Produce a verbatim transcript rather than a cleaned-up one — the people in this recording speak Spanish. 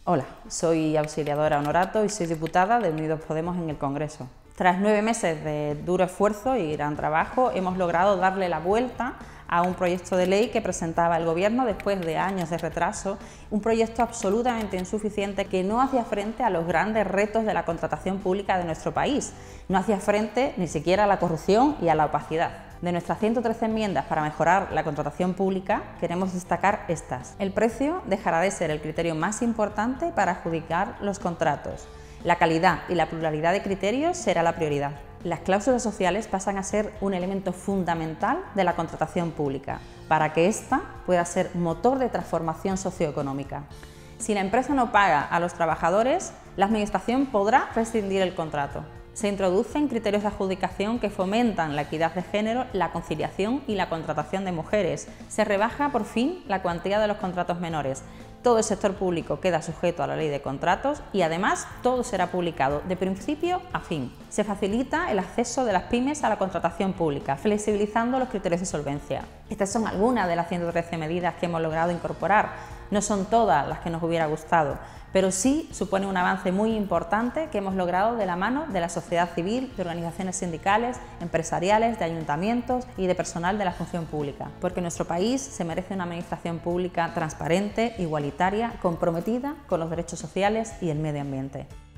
Hola, soy auxiliadora Honorato y soy diputada de Unidos Podemos en el Congreso. Tras nueve meses de duro esfuerzo y gran trabajo, hemos logrado darle la vuelta a un proyecto de ley que presentaba el Gobierno después de años de retraso, un proyecto absolutamente insuficiente que no hacía frente a los grandes retos de la contratación pública de nuestro país, no hacía frente ni siquiera a la corrupción y a la opacidad. De nuestras ciento trece enmiendas para mejorar la contratación pública, queremos destacar estas. El precio dejará de ser el criterio más importante para adjudicar los contratos. La calidad y la pluralidad de criterios será la prioridad. Las cláusulas sociales pasan a ser un elemento fundamental de la contratación pública, para que ésta pueda ser motor de transformación socioeconómica. Si la empresa no paga a los trabajadores, la Administración podrá rescindir el contrato. Se introducen criterios de adjudicación que fomentan la equidad de género, la conciliación y la contratación de mujeres. Se rebaja por fin la cuantía de los contratos menores. Todo el sector público queda sujeto a la ley de contratos y además todo será publicado de principio a fin. Se facilita el acceso de las pymes a la contratación pública, flexibilizando los criterios de solvencia. Estas son algunas de las ciento trece medidas que hemos logrado incorporar. No son todas las que nos hubiera gustado, pero sí supone un avance muy importante que hemos logrado de la mano de la sociedad civil, de organizaciones sindicales, empresariales, de ayuntamientos y de personal de la función pública, porque nuestro país se merece una administración pública transparente, igualitaria, comprometida con los derechos sociales y el medio ambiente.